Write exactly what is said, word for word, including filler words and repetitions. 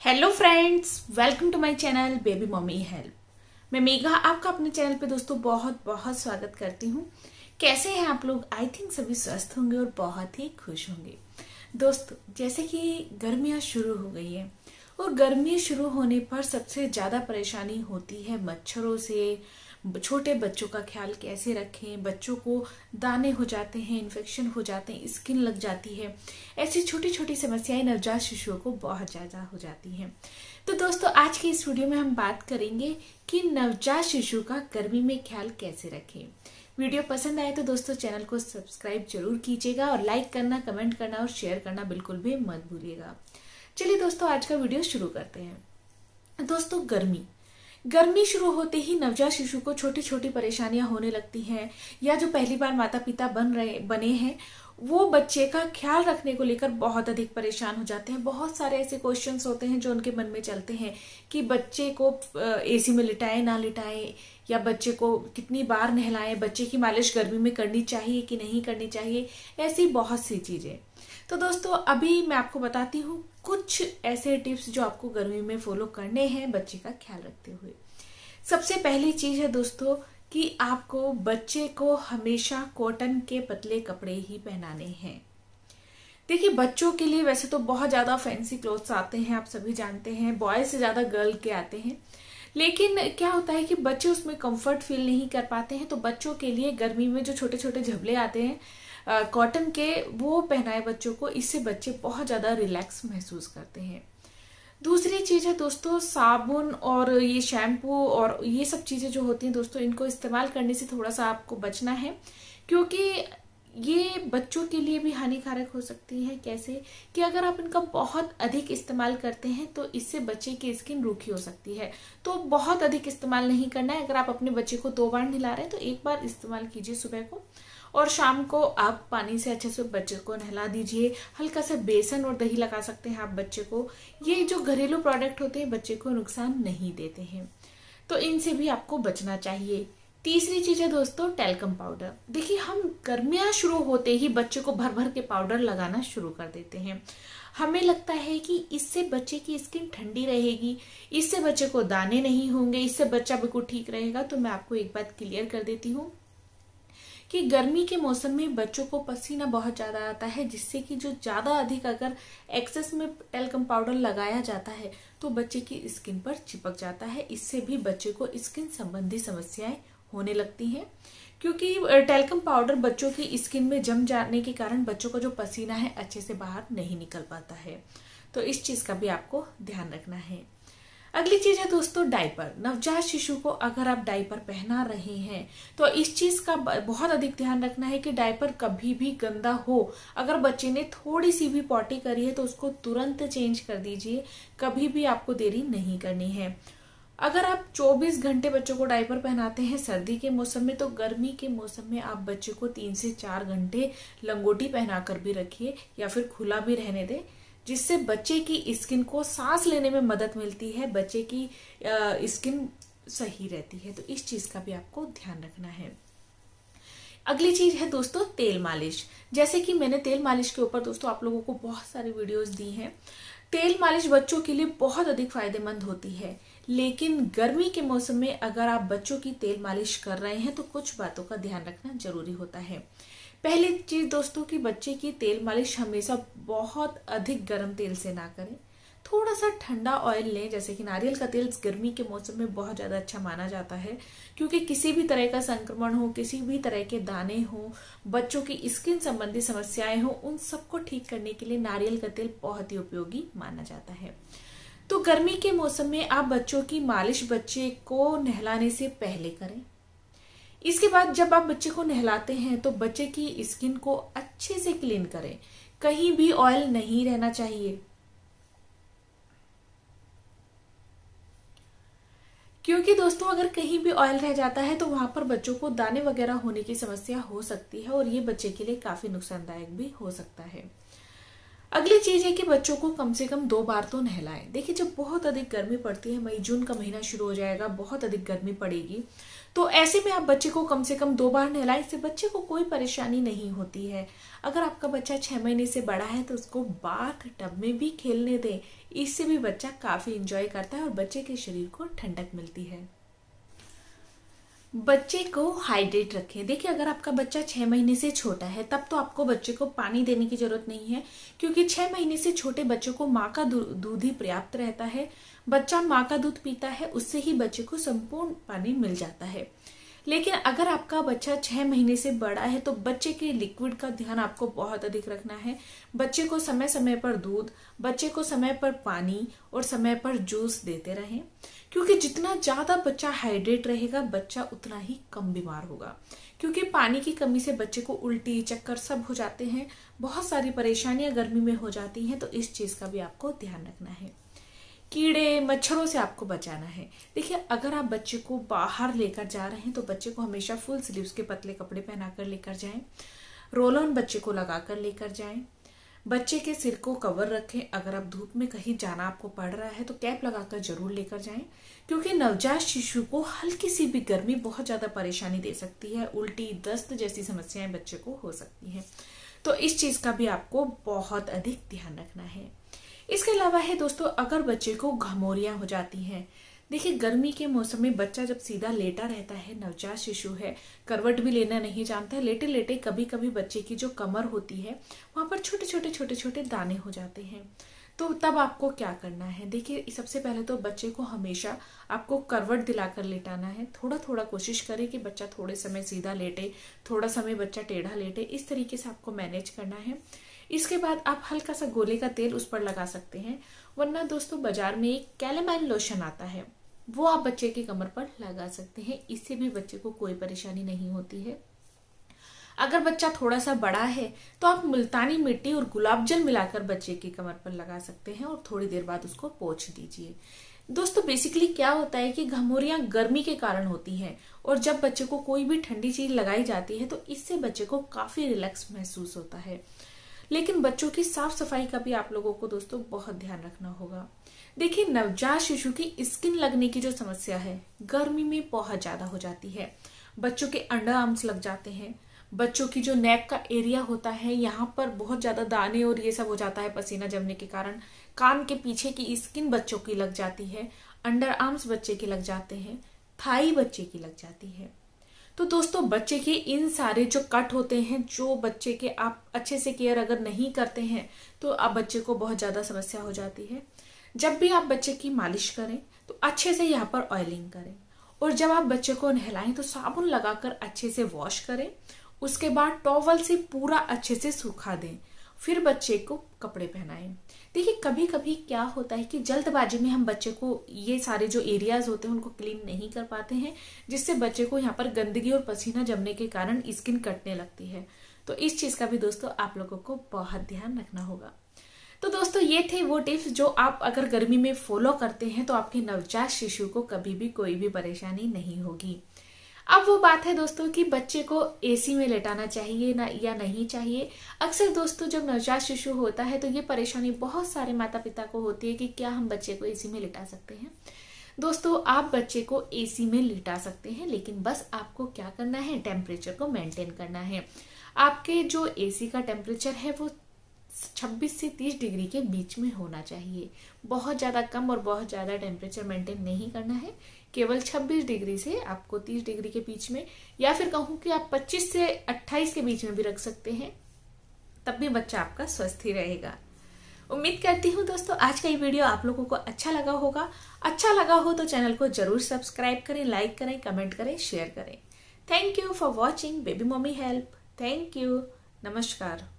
Hello friends, welcome to my channel baby mummy help. मैं मेघा आपका अपने चैनल पे दोस्तों बहुत बहुत स्वागत करती हूँ। कैसे हैं आप लोग? आई थिंक सभी स्वस्थ होंगे और बहुत ही खुश होंगे। दोस्तों, जैसे कि गर्मियाँ शुरू हो गई है और गर्मी शुरू होने पर सबसे ज़्यादा परेशानी होती है मच्छरों से। छोटे बच्चों का ख्याल कैसे रखें? बच्चों को दाने हो जाते हैं, इन्फेक्शन हो जाते हैं, स्किन लग जाती है। ऐसी छोटी छोटी समस्याएं नवजात शिशुओं को बहुत ज़्यादा हो जाती हैं। तो दोस्तों, आज की इस वीडियो में हम बात करेंगे कि नवजात शिशु का गर्मी में ख्याल कैसे रखें। वीडियो पसंद आए तो दोस्तों चैनल को सब्सक्राइब जरूर कीजिएगा और लाइक करना, कमेंट करना और शेयर करना बिल्कुल भी मत भूलिएगा। चलिए दोस्तों, आज का वीडियो शुरू करते हैं। दोस्तों, गर्मी गर्मी शुरू होते ही नवजात शिशु को छोटी छोटी परेशानियां होने लगती हैं, या जो पहली बार माता पिता बन रहे बने हैं वो बच्चे का ख्याल रखने को लेकर बहुत अधिक परेशान हो जाते हैं। बहुत सारे ऐसे क्वेश्चंस होते हैं जो उनके मन में चलते हैं कि बच्चे को एसी में लिटाए ना लिटाए, या बच्चे को कितनी बार नहलाएं, बच्चे की मालिश गर्मी में करनी चाहिए कि नहीं करनी चाहिए, ऐसी बहुत सी चीजें। तो दोस्तों, अभी मैं आपको बताती हूँ कुछ ऐसे टिप्स जो आपको गर्मी में फॉलो करने हैं बच्चे का ख्याल रखते हुए। सबसे पहली चीज है दोस्तों कि आपको बच्चे को हमेशा कॉटन के पतले कपड़े ही पहनाने हैं। देखिए, बच्चों के लिए वैसे तो बहुत ज्यादा फैंसी क्लोथ्स आते हैं, आप सभी जानते हैं, बॉय से ज्यादा गर्ल के आते हैं। लेकिन क्या होता है कि बच्चे उसमें कंफर्ट फील नहीं कर पाते हैं, तो बच्चों के लिए गर्मी में जो छोटे छोटे झबले आते हैं कॉटन के, वो पहनाए बच्चों को। इससे बच्चे बहुत ज्यादा रिलैक्स महसूस करते हैं। दूसरी चीज है दोस्तों, साबुन और ये शैम्पू और ये सब चीजें जो होती हैं दोस्तों, इनको इस्तेमाल करने से थोड़ा सा आपको बचना है, क्योंकि ये बच्चों के लिए भी हानिकारक हो सकती है। कैसे कि अगर आप इनका बहुत अधिक इस्तेमाल करते हैं तो इससे बच्चे की स्किन रूखी हो सकती है। तो बहुत अधिक इस्तेमाल नहीं करना है। अगर आप अपने बच्चे को दो बार नहला रहे हैं तो एक बार इस्तेमाल कीजिए सुबह को, और शाम को आप पानी से अच्छे से बच्चे को नहला दीजिए। हल्का सा बेसन और दही लगा सकते हैं आप बच्चे को। ये जो घरेलू प्रोडक्ट होते हैं बच्चे को नुकसान नहीं देते हैं, तो इनसे भी आपको बचना चाहिए। तीसरी चीज है दोस्तों, टैल्कम पाउडर। देखिए, हम गर्मियां शुरू होते ही बच्चे को भर भर के पाउडर लगाना शुरू कर देते हैं। हमें लगता है कि इससे बच्चे की स्किन ठंडी रहेगी, इससे बच्चे को दाने नहीं होंगे, इससे बच्चा बिल्कुल ठीक रहेगा। तो मैं आपको एक बात क्लियर कर देती हूँ कि गर्मी के मौसम में बच्चों को पसीना बहुत ज्यादा आता है, जिससे कि जो ज्यादा अधिक अगर एक्सेस में टैल्कम पाउडर लगाया जाता है तो बच्चे की स्किन पर चिपक जाता है। इससे भी बच्चे को स्किन संबंधी समस्याएं होने लगती हैं, क्योंकि टैल्कम पाउडर बच्चों की स्किन में जम जाने के कारण बच्चों का जो पसीना है अच्छे से बाहर नहीं निकल पाता है। तो इस चीज का भी आपको ध्यान रखना है। अगली चीज है दोस्तों, डायपर। नवजात शिशु को अगर आप डायपर पहना रहे हैं तो इस चीज का बहुत अधिक ध्यान रखना है कि डायपर कभी भी गंदा हो। अगर बच्चे ने थोड़ी सी भी पॉटी करी है तो उसको तुरंत चेंज कर दीजिए, कभी भी आपको देरी नहीं करनी है। अगर आप चौबीस घंटे बच्चों को डायपर पहनाते हैं सर्दी के मौसम में, तो गर्मी के मौसम में आप बच्चे को तीन से चार घंटे लंगोटी पहनाकर भी रखिए या फिर खुला भी रहने दें, जिससे बच्चे की स्किन को सांस लेने में मदद मिलती है, बच्चे की स्किन सही रहती है। तो इस चीज का भी आपको ध्यान रखना है। अगली चीज है दोस्तों, तेल मालिश। जैसे कि मैंने तेल मालिश के ऊपर दोस्तों आप लोगों को बहुत सारी वीडियोस दी हैं। तेल मालिश बच्चों के लिए बहुत अधिक फायदेमंद होती है, लेकिन गर्मी के मौसम में अगर आप बच्चों की तेल मालिश कर रहे हैं तो कुछ बातों का ध्यान रखना जरूरी होता है। पहली चीज दोस्तों कि बच्चे की तेल मालिश हमेशा बहुत अधिक गर्म तेल से ना करें। थोड़ा सा ठंडा ऑयल लें, जैसे कि नारियल का तेल गर्मी के मौसम में बहुत ज्यादा अच्छा माना जाता है, क्योंकि किसी भी तरह का संक्रमण हो, किसी भी तरह के दाने हो, बच्चों की स्किन संबंधी समस्याएं हो, उन सबको ठीक करने के लिए नारियल का तेल बहुत ही उपयोगी माना जाता है। तो गर्मी के मौसम में आप बच्चों की मालिश बच्चे को नहलाने से पहले करें। इसके बाद जब आप बच्चे को नहलाते हैं तो बच्चे की स्किन को अच्छे से क्लीन करें, कहीं भी ऑयल नहीं रहना चाहिए, क्योंकि दोस्तों अगर कहीं भी ऑयल रह जाता है तो वहां पर बच्चों को दाने वगैरह होने की समस्या हो सकती है और ये बच्चे के लिए काफी नुकसानदायक भी हो सकता है। अगली चीज है कि बच्चों को कम से कम दो बार तो नहलाएं। देखिए जब बहुत अधिक गर्मी पड़ती है, मई जून का महीना शुरू हो जाएगा, बहुत अधिक गर्मी पड़ेगी, तो ऐसे में आप बच्चे को कम से कम दो बार नहलाएं। इससे बच्चे को कोई परेशानी नहीं होती है। अगर आपका बच्चा छह महीने से बड़ा है तो उसको बाथ टब में भी खेलने दें। इससे भी बच्चा काफी इंजॉय करता है और बच्चे के शरीर को ठंडक मिलती है। बच्चे को हाइड्रेट रखें। देखिए अगर आपका बच्चा छह महीने से छोटा है तब तो आपको बच्चे को पानी देने की जरूरत नहीं है, क्योंकि छह महीने से छोटे बच्चों को माँ का दूध ही पर्याप्त रहता है। बच्चा माँ का दूध पीता है, उससे ही बच्चे को संपूर्ण पानी मिल जाता है। लेकिन अगर आपका बच्चा छह महीने से बड़ा है तो बच्चे के लिक्विड का ध्यान आपको बहुत अधिक रखना है। बच्चे को समय समय पर दूध, बच्चे को समय पर पानी और समय पर जूस देते रहें, क्योंकि जितना ज्यादा बच्चा हाइड्रेट रहेगा बच्चा उतना ही कम बीमार होगा। क्योंकि पानी की कमी से बच्चे को उल्टी, चक्कर सब हो जाते हैं, बहुत सारी परेशानियां गर्मी में हो जाती हैं। तो इस चीज का भी आपको ध्यान रखना है। कीड़े मच्छरों से आपको बचाना है। देखिए अगर आप बच्चे को बाहर लेकर जा रहे हैं तो बच्चे को हमेशा फुल स्लीव्स के पतले कपड़े पहनाकर लेकर जाएं। रोल ऑन बच्चे को लगाकर लेकर जाएं। बच्चे के सिर को कवर रखें। अगर आप धूप में कहीं जाना आपको पड़ रहा है तो कैप लगाकर जरूर लेकर जाएं, क्योंकि नवजात शिशु को हल्की सी भी गर्मी बहुत ज्यादा परेशानी दे सकती है। उल्टी, दस्त जैसी समस्याएं बच्चे को हो सकती हैं। तो इस चीज का भी आपको बहुत अधिक ध्यान रखना है। इसके अलावा है दोस्तों, अगर बच्चे को घमौरियां हो जाती हैं, देखिए गर्मी के मौसम में बच्चा जब सीधा लेटा रहता है, नवजात शिशु है, करवट भी लेना नहीं जानता है, लेटे लेटे कभी कभी बच्चे की जो कमर होती है वहां पर छोटे छोटे छोटे छोटे दाने हो जाते हैं। तो तब आपको क्या करना है? देखिए सबसे पहले तो बच्चे को हमेशा आपको करवट दिलाकर लेटाना है। थोड़ा थोड़ा कोशिश करें कि बच्चा थोड़े समय सीधा लेटे, थोड़ा समय बच्चा टेढ़ा लेटे, इस तरीके से आपको मैनेज करना है। इसके बाद आप हल्का सा गोले का तेल उस पर लगा सकते हैं, वरना दोस्तों बाजार में एक कैलेमाइन लोशन आता है, वो आप बच्चे की कमर पर लगा सकते हैं। इससे भी बच्चे को कोई परेशानी नहीं होती है। अगर बच्चा थोड़ा सा बड़ा है तो आप मुल्तानी मिट्टी और गुलाब जल मिलाकर बच्चे की कमर पर लगा सकते हैं और थोड़ी देर बाद उसको पोंछ दीजिए। दोस्तों बेसिकली क्या होता है कि घमौरियां गर्मी के कारण होती हैं, और जब बच्चे को कोई भी ठंडी चीज लगाई जाती है तो इससे बच्चे को काफी रिलैक्स महसूस होता है। लेकिन बच्चों की साफ सफाई का भी आप लोगों को दोस्तों बहुत ध्यान रखना होगा। देखिए नवजात शिशु की स्किन लगने की जो समस्या है गर्मी में बहुत ज्यादा हो जाती है। बच्चों के अंडर आर्म्स लग जाते हैं, बच्चों की जो नेक का एरिया होता है यहाँ पर बहुत ज्यादा दाने और ये सब हो जाता है पसीना जमने के कारण। कान के पीछे की स्किन बच्चों की लग जाती है, अंडर आर्म्स बच्चे के लग जाते हैं, थाई बच्चे की लग जाती है। तो दोस्तों बच्चे के इन सारे जो कट होते हैं, जो बच्चे के आप अच्छे से केयर अगर नहीं करते हैं तो आप बच्चे को बहुत ज्यादा समस्या हो जाती है। जब भी आप बच्चे की मालिश करें तो अच्छे से यहाँ पर ऑयलिंग करें, और जब आप बच्चे को नहलाएं तो साबुन लगाकर अच्छे से वॉश करें। उसके बाद टॉवल से पूरा अच्छे से सूखा दें, फिर बच्चे को कपड़े पहनाएं। देखिए कभी कभी क्या होता है कि जल्दबाजी में हम बच्चे को ये सारे जो एरियाज होते हैं उनको क्लीन नहीं कर पाते हैं, जिससे बच्चे को यहाँ पर गंदगी और पसीना जमने के कारण स्किन कटने लगती है। तो इस चीज का भी दोस्तों आप लोगों को बहुत ध्यान रखना होगा। तो दोस्तों ये थे वो टिप्स जो आप अगर गर्मी में फॉलो करते हैं तो आपके नवजात शिशु को कभी भी कोई भी परेशानी नहीं होगी। अब वो बात है दोस्तों कि बच्चे को एसी में लेटाना चाहिए ना या नहीं चाहिए। अक्सर दोस्तों जब नवजात शिशु होता है तो ये परेशानी बहुत सारे माता पिता को होती है कि क्या हम बच्चे को एसी में लिटा सकते हैं। दोस्तों आप बच्चे को एसी में लिटा सकते हैं, लेकिन बस आपको क्या करना है, टेम्परेचर को मेंटेन करना है। आपके जो एसी का टेम्परेचर है वो छब्बीस से तीस डिग्री के बीच में होना चाहिए। बहुत ज्यादा कम और बहुत ज्यादा टेम्परेचर मेंटेन नहीं करना है, केवल छब्बीस डिग्री से आपको तीस डिग्री के बीच में, या फिर कहूं कि आप पच्चीस से अट्ठाईस के बीच में भी रख सकते हैं, तब भी बच्चा आपका स्वस्थ ही रहेगा। उम्मीद करती हूँ दोस्तों आज का ये वीडियो आप लोगों को अच्छा लगा होगा। अच्छा लगा हो तो चैनल को जरूर सब्सक्राइब करें, लाइक करें, कमेंट करें, शेयर करें। Thank you for watching baby mummy help. Thank you. नमस्कार।